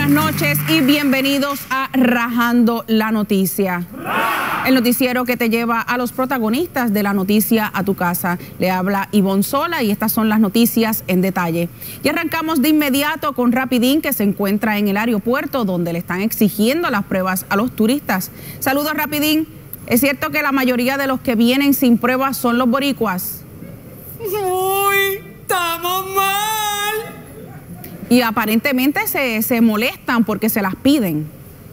buenas noches y bienvenidos a Rajando la Noticia. El noticiero que te lleva a los protagonistas de la noticia a tu casa. Le habla Ivonne Sola y estas son las noticias en detalle. Y arrancamos de inmediato con Rapidín, que se encuentra en el aeropuerto donde le están exigiendo las pruebas a los turistas. Saludos, Rapidín. ¿Es cierto que la mayoría de los que vienen sin pruebas son los boricuas? ¡Uy! ¡Estamos mal! Y aparentemente se molestan porque se las piden.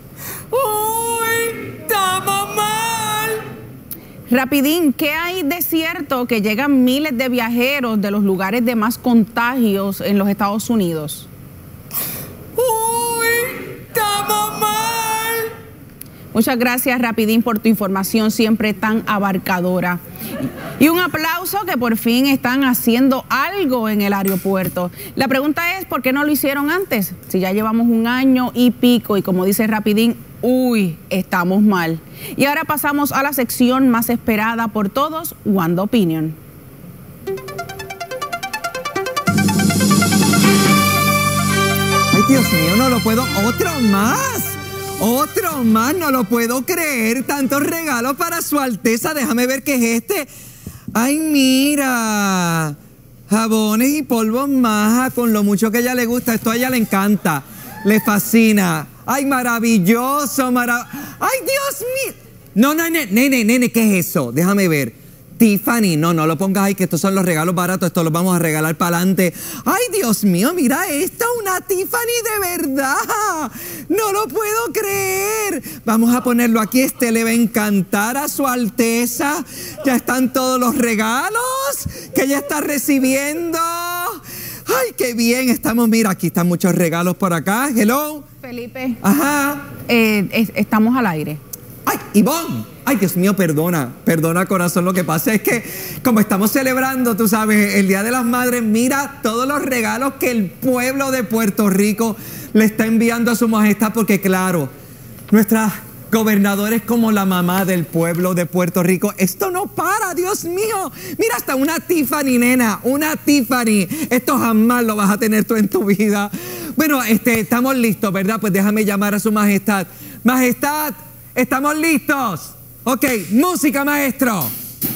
¡Uy! ¡Estamos mal! Rapidín, ¿qué hay de cierto que llegan miles de viajeros de los lugares de más contagios en los Estados Unidos? ¡Uy! ¡Estamos mal! Muchas gracias, Rapidín, por tu información siempre tan abarcadora. Y un aplauso que por fin están haciendo algo en el aeropuerto. La pregunta es, ¿por qué no lo hicieron antes? Si ya llevamos 1 año y pico y como dice Rapidín, uy, estamos mal. Y ahora pasamos a la sección más esperada por todos, Wanda Opinion. Ay, Dios mío, no lo puedo. ¡Otro más! ¡Otro más! No lo puedo creer. Tantos regalos para su Alteza. Déjame ver qué es este. ¡Ay, mira! Jabones y polvos Maja, con lo mucho que a ella le gusta. Esto a ella le encanta. Le fascina. ¡Ay, maravilloso! ¡Ay, Dios mío! No, nene, ¿qué es eso? Déjame ver. Tiffany, no lo pongas ahí, que estos son los regalos baratos, estos los vamos a regalar para adelante. ¡Ay, Dios mío, mira esta, una Tiffany de verdad! ¡No lo puedo creer! Vamos a ponerlo aquí, este le va a encantar a su Alteza. Ya están todos los regalos que ella está recibiendo. ¡Ay, qué bien! Estamos, mira, aquí están muchos regalos por acá. Hello. Felipe. Ajá. Estamos al aire. ¡Ay, Ivonne! Ay, Dios mío, perdona, corazón. Lo que pasa es que como estamos celebrando, tú sabes, el Día de las Madres, mira todos los regalos que el pueblo de Puerto Rico le está enviando a su majestad, porque claro, nuestra gobernadora es como la mamá del pueblo de Puerto Rico. Esto no para, Dios mío. Mira, hasta una Tiffany, nena, una Tiffany. Esto jamás lo vas a tener tú en tu vida. Bueno, estamos listos, ¿verdad? Pues déjame llamar a su majestad. Majestad, ¿estamos listos? Ok, música, maestro.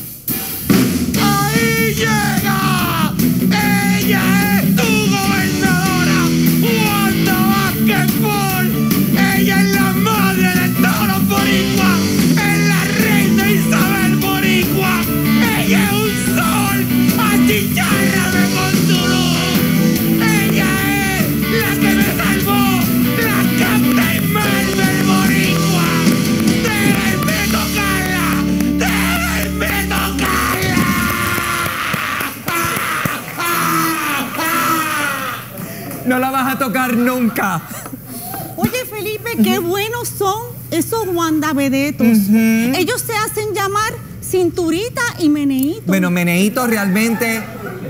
¡Ahí llega! ¡Ella es tu gobernadora, Wanda Vázquez Paul! ¡Ella es la madre de todos los boricuas! ¡Es la reina Isabel boricua! ¡Ella es un sol! ¡Achicharrame con tu luz! ¡Ella es la que me salvó! ¡La Captain Marvel boricua! ¡Déjenme tocarla! ¡Déjenme tocarla! No la vas a tocar nunca. Oye, Felipe, qué buenos son esos wandavedetos. Ellos se hacen llamar Cinturita y Meneíto. Bueno, Meneíto realmente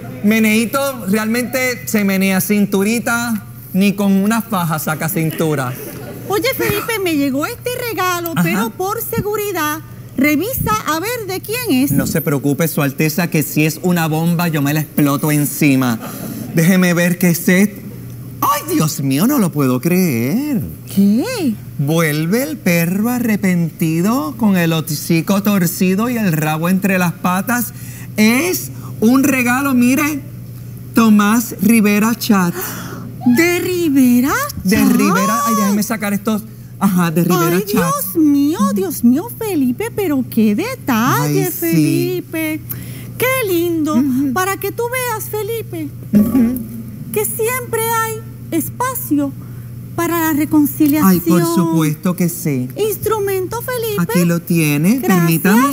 se menea. Cinturita ni con una faja saca cintura. Oye, Felipe, me llegó este regalo, pero por seguridad, revisa a ver de quién es. No se preocupe, su Alteza, que si es una bomba yo me la exploto encima. Déjeme ver qué es esto. ¡Ay, Dios mío, no lo puedo creer! ¿Qué? Vuelve el perro arrepentido con el hocico torcido y el rabo entre las patas. Es un regalo, mire, Tomás Rivera Chat. ¿De Rivera Chat? De Rivera, ay, déjeme sacar estos. Ajá, de Rivera Ay, Chat. Dios mío, Felipe, pero qué detalle, Ay, sí. Felipe. Qué lindo. Para que tú veas, Felipe, que siempre hay espacio para la reconciliación. Ay, por supuesto que sí. Instrumento, Felipe. Aquí lo tiene, Gracias. permítame.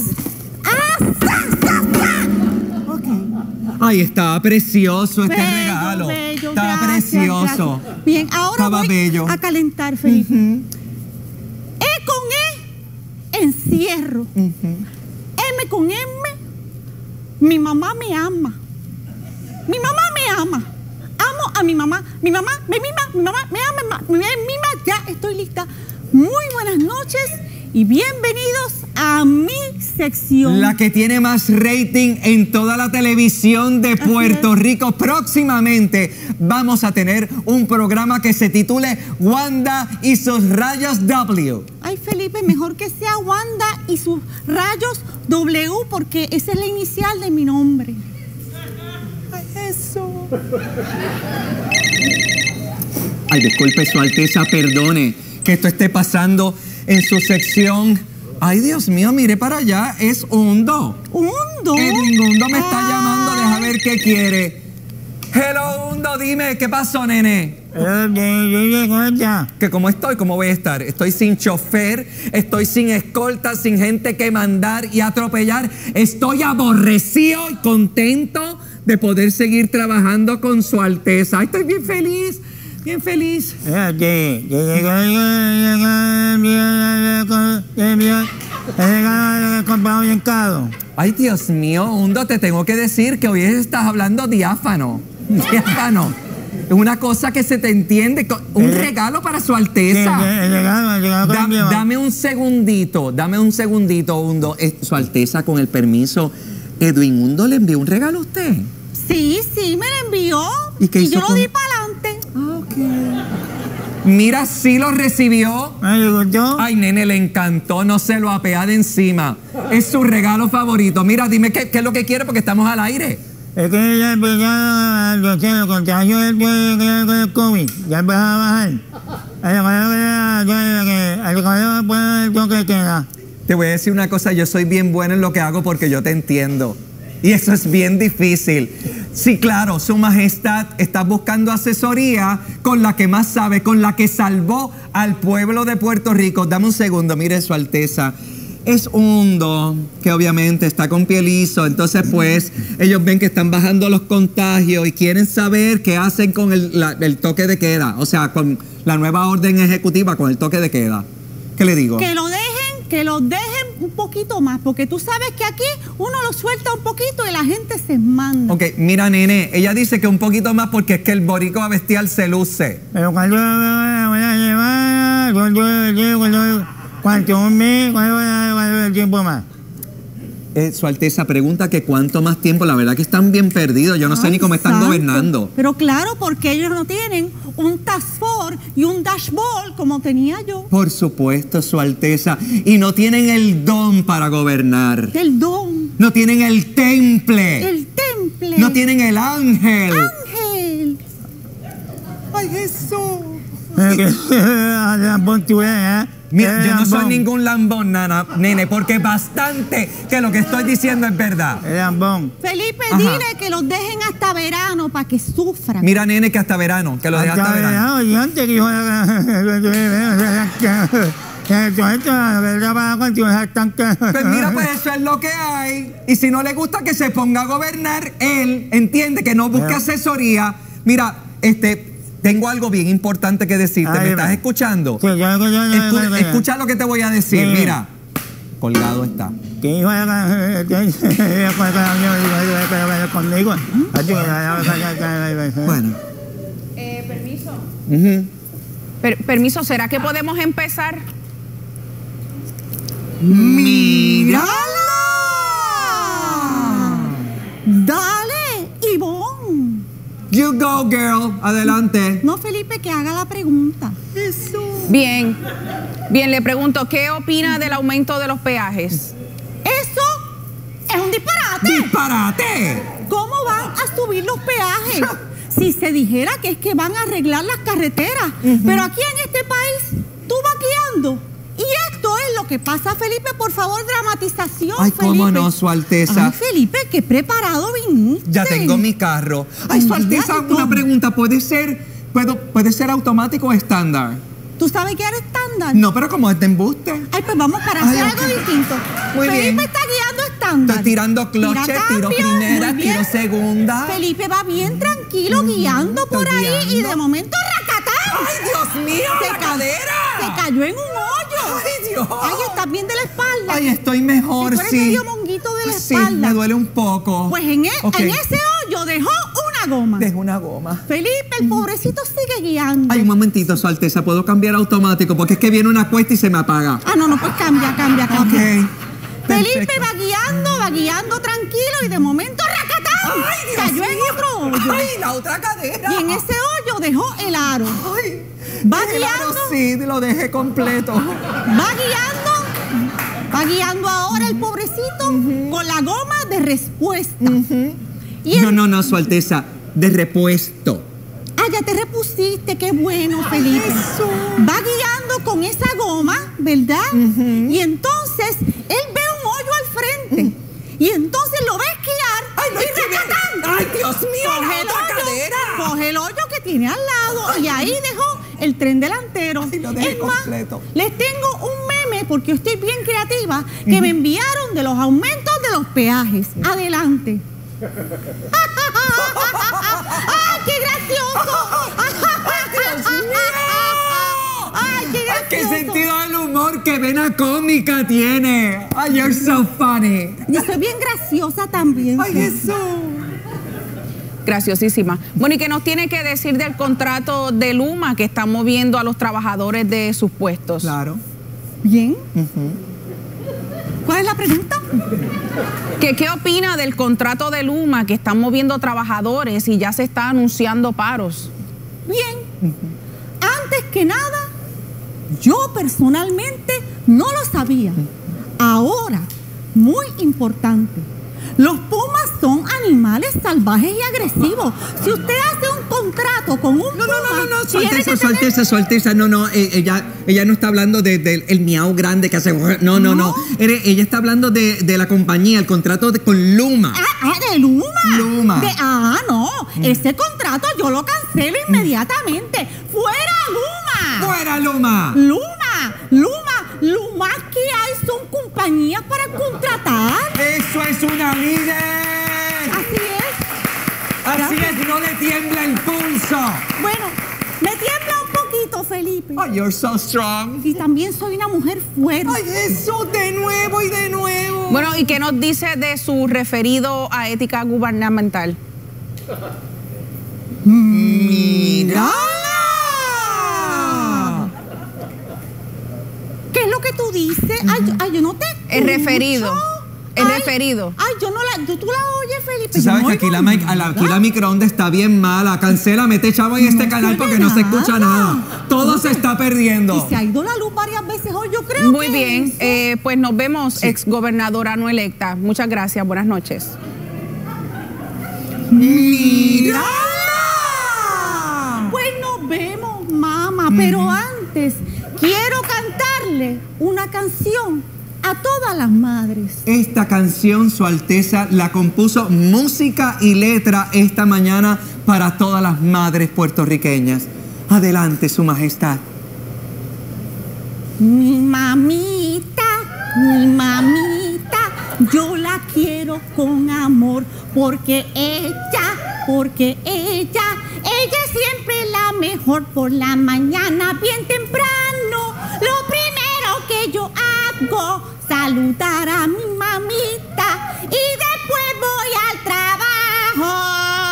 Okay. Ay, estaba precioso este Bello, regalo. bello, Estaba gracias, precioso. gracias. Bien, ahora Estaba voy bello. a calentar, Felipe. E con E, encierro. M con M, mi mamá me ama. Mi mamá me ama. Amo a mi mamá. Mi mamá me mima, mi mamá me ama, me mima. Ya estoy lista. Muy buenas noches y bienvenidos a mi sección. La que tiene más rating en toda la televisión de Puerto Rico. Próximamente vamos a tener un programa que se titule Wanda y sus rayos W. Ay, Felipe, mejor que sea Wanda y sus rayos W, porque esa es la inicial de mi nombre. Ay, eso. Ay, disculpe, Su Alteza, perdone que esto esté pasando en su sección. Ay, Dios mío, mire para allá, es Hundo. ¿Hundo? Edwin Hundo me está llamando, deja ver qué quiere. Hello, Hundo, dime, ¿qué pasó, nene? Que cómo estoy, cómo voy a estar. Estoy sin chofer, estoy sin escolta, sin gente que mandar y atropellar. Estoy aborrecido y contento de poder seguir trabajando con Su Alteza. Ay, estoy bien feliz. Bien feliz. Ay, Dios mío, Hundo, te tengo que decir que hoy estás hablando diáfano. Diáfano. Es una cosa que se te entiende. Un regalo para Su Alteza. Dame un segundito, Hundo. Su Alteza, con el permiso, Edwin Hundo le envió un regalo a usted. Sí, me lo envió. ¿Y qué hizo yo lo di para adelante. Mira, sí lo recibió. Ay, nene, le encantó, no se lo apea de encima. Es su regalo favorito. Mira, dime qué es lo que quiere porque estamos al aire. Es que ya empezaron los contagios del COVID. Ya empezó a bajar. Te voy a decir una cosa, yo soy bien bueno en lo que hago porque yo te entiendo. Y eso es bien difícil. Sí, claro, Su Majestad está buscando asesoría con la que más sabe, con la que salvó al pueblo de Puerto Rico. Dame un segundo, mire, Su Alteza. Es Hundo, que obviamente está con piel liso, entonces pues ellos ven que están bajando los contagios y quieren saber qué hacen con el toque de queda, o sea, con la nueva orden ejecutiva con el toque de queda. ¿Qué le digo? Que lo dejen un poquito más, porque tú sabes que aquí uno lo suelta un poquito y la gente se manda. Ok, mira, nene, ella dice que un poquito más porque es que el boricua bestial se luce. Pero cuando voy a llevar, ¿cuánto? ¿Un mes? ¿Cuánto el tiempo más? Su Alteza pregunta que cuánto más tiempo. La verdad que están bien perdidos. Yo no sé ni cómo están gobernando. Pero claro, porque ellos no tienen un task force y un dashboard como tenía yo. Por supuesto, Su Alteza. Y no tienen el don para gobernar. El don. No tienen el temple. El temple. No tienen el ángel. Ángel. Ay, Jesús. Mira, yo no soy ningún lambón, nene, porque bastante que lo que estoy diciendo es verdad. Felipe, dile que los dejen hasta verano para que sufran. Mira, nene, que hasta verano, que los dejen hasta verano. Pues mira, pues eso es lo que hay. Y si no le gusta que se ponga a gobernar, él entiende que no busque asesoría. Mira, tengo algo bien importante que decirte. ¿Me estás escuchando? Sí, Escucha lo que te voy a decir. Mira, colgado está. Bueno. Permiso. Permiso, ¿será que podemos empezar? ¡Mírala! Dale, Ivonne. You go, girl. Adelante. No, Felipe, que haga la pregunta. Bien, le pregunto, ¿qué opina del aumento de los peajes? Eso es un disparate. ¡Disparate! ¿Cómo van a subir los peajes? Si se dijera que es que van a arreglar las carreteras. Pero aquí en este país, tú vas guiando. Y esto es lo que pasa, Felipe. Por favor, dramatización, Ay, Felipe. cómo no, Su Alteza. Ay, Felipe, qué preparado viniste. Ya tengo mi carro. Ay, Su Alteza, una pregunta. ¿Puede ser automático o estándar? ¿Tú sabes qué era estándar? No, pero como es de embuste. Ay, pues vamos para hacer algo distinto. Muy Felipe bien. está guiando estándar. Estoy tirando cloche, tiro primera, tiro segunda. Felipe va bien tranquilo guiando por Estoy ahí guiando. y de momento ¡racatá! ¡Ay, Dios mío! ¡La cadera! Se cayó en un hoyo. ¡Ay, Dios! Ay, ¿estás bien de la espalda? Ay, estoy mejor, ¿Te pones sí. medio monguito de la Sí, espalda? me duele un poco. Pues en Ok. ese hoyo dejó una una goma. Dejé una goma. Felipe, el pobrecito sigue guiando. Ay, un momentito, Su Alteza, ¿puedo cambiar automático? Porque es que viene una cuesta y se me apaga. Ah, no, pues cambia. Ok. Felipe Perfecto. va guiando tranquilo y de momento ¡racatán! ¡Ay, Dios Cayó en mío! otro hoyo. ¡Ay, la otra cadera! Y en ese hoyo dejó el aro. ¡Ay! Va el aro guiando. sí, lo dejé completo. Va guiando ahora el pobrecito con la goma de respuesta. Y No, Su Alteza, de repuesto. Ah, ya te repusiste, qué bueno, Felipe. Va guiando con esa goma, ¿verdad? Y entonces él ve un hoyo al frente. Y entonces lo ve esquiar. ¡Ay, no y esquivé! ¡racatán! ¡Ay, Dios mío, la otra cadera! Coge el hoyo que tiene al lado y ahí dejó el tren delantero. Ay, lo dejé Es más, completo. les tengo un meme, porque yo estoy bien creativa, que me enviaron de los aumentos de los peajes. Adelante. ¡Ay, qué gracioso! ¡Ay, qué gracioso! ¡Qué sentido del humor, qué vena cómica tiene! ¡Ay, you're so funny! Yo soy bien graciosa también. ¡Ay, Jesús! Graciosísima. Bueno, ¿y qué nos tiene que decir del contrato de Luma que están moviendo a los trabajadores de sus puestos? Claro. Bien. ¿Cuál es la pregunta? ¿Qué opina del contrato de Luma que están moviendo trabajadores y ya se está anunciando paros? Bien. Antes que nada, yo personalmente no lo sabía. Ahora, muy importante, los pumas son animales salvajes y agresivos. Si usted hace un contrato con un puma... No, Su tiene Alteza, que Su tener- Alteza, Su Alteza, no, ella no está hablando del miau grande que hace... No. Ella está hablando de la compañía, el contrato con Luma. de Luma. Luma. No. Ese contrato yo lo cancelo inmediatamente. ¡Fuera Luma! ¡Fuera, Luma! Lo más que hay son compañías para contratar. ¡Eso es una líder! Así es. Así es, no le tiembla el pulso. Bueno, me tiembla un poquito, Felipe. Oh, you're so strong. Y también soy una mujer fuerte. Ay, Jesús, de nuevo y de nuevo. Bueno, ¿y qué nos dice de su referido a ética gubernamental? ¡Mira! ¿Qué es lo que tú dices? Ay, yo no te El referido. escucho. El Ay, referido. Ay, yo no la... ¿Tú la oyes, Felipe? Tú Yo sabes no que aquí oigo aquí la nada. microondas está bien mala. Cancela, mete chavo en este No canal se porque oye no se nada. escucha nada. Todo se está perdiendo. Y se ha ido la luz varias veces hoy, yo creo Muy que bien, eso- pues nos vemos, ex gobernadora no electa. Muchas gracias, buenas noches. ¡Mírala! Pues nos vemos, mamá. Pero antes, quiero cantarle una canción a todas las madres. Esta canción, Su Alteza, la compuso música y letra esta mañana para todas las madres puertorriqueñas. Adelante, Su Majestad. Mi mamita, yo la quiero con amor porque ella es siempre la mejor por la mañana bien temprano. Lo primero que yo hago, saludar a mi mamita y después voy al trabajo.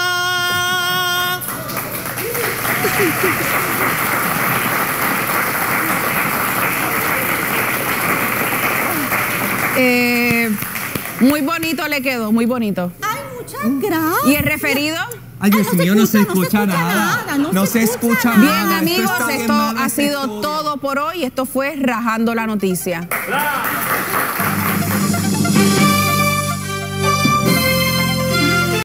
Muy bonito le quedó, muy bonito. Ay, muchas gracias. ¿Y el referido? Ay, Dios no se mío, no se escucha escucha nada, nada. no se escucha nada. Bien, Esto amigos, está bien esto mal, ha este sido estudio. todo por hoy. Esto fue Rajando la Noticia.